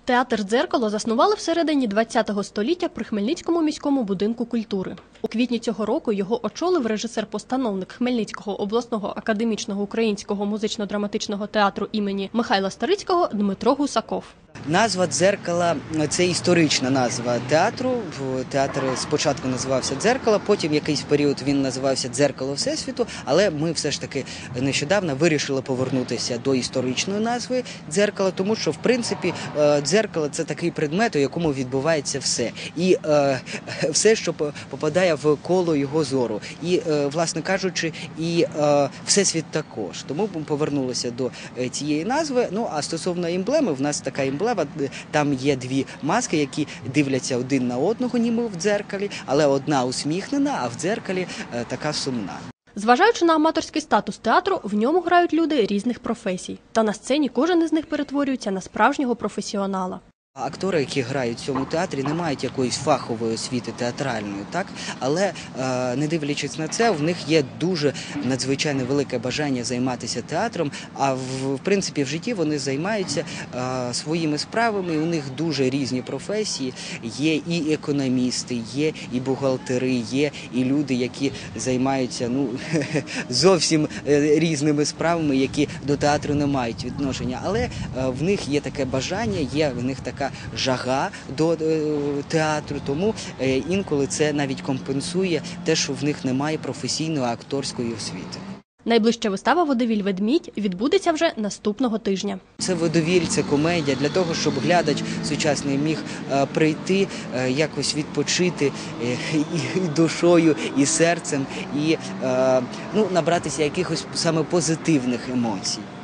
Театр «Дзеркало» заснували всередині ХХ століття при Хмельницькому міському будинку культури. У квітні цього року його очолив режисер-постановник Хмельницького обласного академічного українського музично-драматичного театру імені Михайла Старицького Дмитро Гусаков. Назва «Дзеркала» – це історична назва театру. Театр спочатку називався «Дзеркало», потім якийсь період він називався «Дзеркало Всесвіту», але ми все ж таки нещодавно вирішили повернутися до історичної назви «Дзеркало», тому що, в принципі, дзеркало – це такий предмет, у якому відбувається все. І все, що попадає в коло його зору. І, власне кажучи, і Всесвіт також. Тому ми повернулися до цієї назви. Ну, а стосовно емблеми, в нас така емблема. Там є дві маски, які дивляться один на одного, ніби в дзеркалі, але одна усміхнена, а в дзеркалі така сумна. Зважаючи на аматорський статус театру, в ньому грають люди різних професій. Та на сцені кожен із них перетворюється на справжнього професіонала. Актори, які грають в цьому театрі, не мають якоїсь фахової освіти театральної, так? Але не дивлячись на це, в них є дуже надзвичайно велике бажання займатися театром, а в принципі в житті вони займаються своїми справами, і у них дуже різні професії. Є і економісти, є і бухгалтери, є і люди, які займаються зовсім різними справами, які до театру не мають відношення. Але в них є таке бажання, є в них така жага до театру, тому інколи це навіть компенсує те, що в них немає професійної акторської освіти. Найближча вистава «Водевіль Ведмідь» відбудеться вже наступного тижня. Це водевіль, це комедія для того, щоб глядач сучасний міг прийти, якось відпочити і душою, і серцем, і набратися якихось саме позитивних емоцій.